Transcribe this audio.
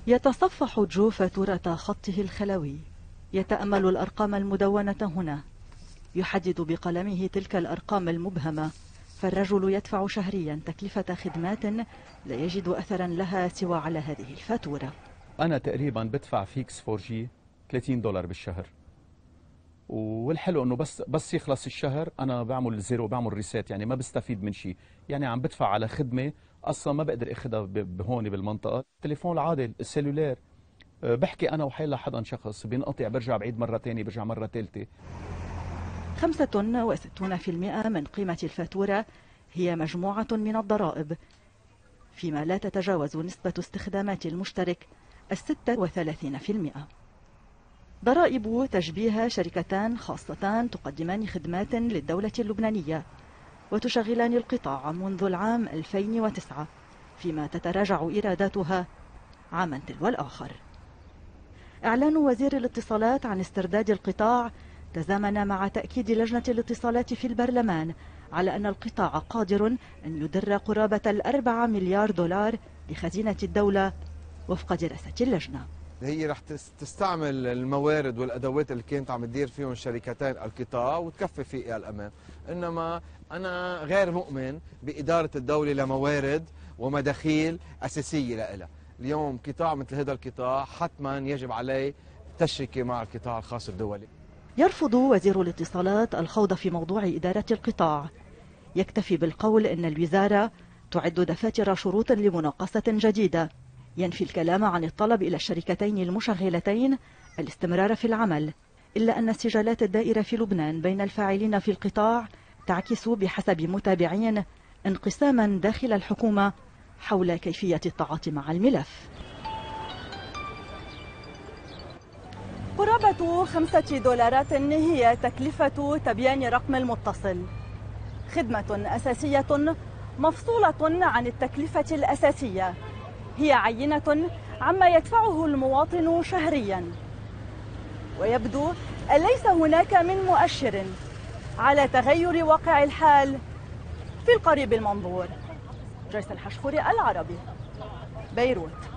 يتصفح جو فاتورة خطه الخلوي، يتأمل الأرقام المدونة هنا، يحدد بقلمه تلك الأرقام المبهمة، فالرجل يدفع شهريا تكلفة خدمات لا يجد أثرا لها سوى على هذه الفاتورة. أنا تقريبا بدفع فيكس 4G $30 بالشهر، والحلو انه بس يخلص الشهر انا بعمل زيرو، بعمل ريسيت، يعني ما بستفيد من شيء، يعني عم بدفع على خدمه اصلا ما بقدر اخذها بهون بالمنطقه. التليفون العادي السيلولير بحكي انا وحيلا حدا شخص بينقطع، برجع بعيد مره ثانيه، برجع مره ثالثه. 65% من قيمة الفاتورة هي مجموعة من الضرائب، فيما لا تتجاوز نسبة استخدامات المشترك 36%. ضرائب تشبيه شركتان خاصتان تقدمان خدمات للدولة اللبنانية وتشغلان القطاع منذ العام 2009، فيما تتراجع إيراداتها عاما تلو الآخر. إعلان وزير الاتصالات عن استرداد القطاع تزامن مع تأكيد لجنة الاتصالات في البرلمان على أن القطاع قادر أن يدر قرابة $4 مليار لخزينة الدولة وفق دراسة اللجنة. هي رح تستعمل الموارد والادوات اللي كانت عم تدير فيهم شركتين القطاع وتكفي فيها الامام، انما انا غير مؤمن باداره الدوله لموارد ومداخيل اساسيه لها. اليوم قطاع مثل هذا القطاع حتما يجب عليه تشركه مع القطاع الخاص الدولي. يرفض وزير الاتصالات الخوض في موضوع إدارة القطاع، يكتفي بالقول أن الوزارة تعد دفاتر شروط لمناقصة جديدة، ينفي الكلام عن الطلب إلى الشركتين المشغلتين الاستمرار في العمل، إلا أن السجالات الدائرة في لبنان بين الفاعلين في القطاع تعكس بحسب متابعين انقساما داخل الحكومة حول كيفية التعاطي مع الملف. قرابة $5 هي تكلفة تبيان رقم المتصل، خدمة أساسية مفصولة عن التكلفة الأساسية، هي عينة عما يدفعه المواطن شهريا، ويبدو أن ليس هناك من مؤشر على تغير واقع الحال في القريب المنظور. جيسون حشخوري، العربي، بيروت.